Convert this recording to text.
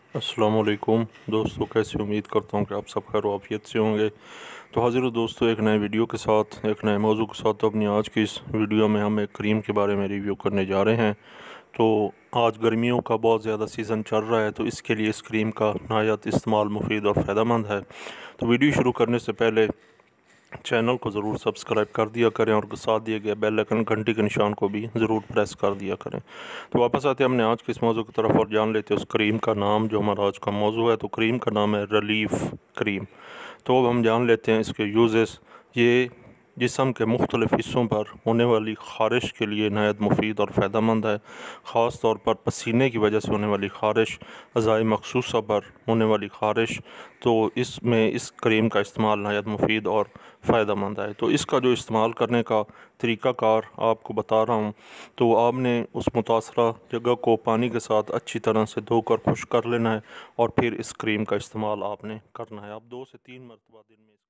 अस्सलामुअलैकुम दोस्तों, कैसे उम्मीद करता हूँ कि आप सब खैर आफियत से होंगे। तो हाज़िर हूँ दोस्तों एक नए वीडियो के साथ, एक नए मौजू के साथ। तो अपनी आज की इस वीडियो में हम एक क्रीम के बारे में रिव्यू करने जा रहे हैं। तो आज गर्मियों का बहुत ज़्यादा सीज़न चल रहा है, तो इसके लिए इस क्रीम का नहायत इस्तेमाल मुफीद और फ़ायदेमंद है। तो वीडियो शुरू करने से पहले चैनल को ज़रूर सब्सक्राइब कर दिया करें और साथ दिए गए बेल आइकन घंटी के निशान को भी ज़रूर प्रेस कर दिया करें। तो वापस आते हैं हमने आज के इस मौजू की तरफ और जान लेते हैं उस क्रीम का नाम जो हमारा आज का मौजू है। तो क्रीम का नाम है रिलीफ क्रीम। तो अब हम जान लेते हैं इसके यूजेस। ये जिस्म के मुख्तलिफ़ हिस्सों पर होने वाली ख़ारिश के लिए नहायत मुफीद और फ़ायदेमंद है। ख़ास तौर पर पसीने की वजह से होने वाली ख़ारिश, अज़ाए मखसूसा पर होने वाली ख़ारिश, तो इसमें इस क्रीम का इस्तेमाल नहायत मुफीद और फ़ायदेमंद है। तो इसका जो इस्तेमाल करने का तरीक़ाकार आपको बता रहा हूँ। तो आपने उस मुतासरा जगह को पानी के साथ अच्छी तरह से धोकर खुश्क कर लेना है और फिर इस क्रीम का इस्तेमाल आपने करना है। आप 2 से 3 मरतबा दिन में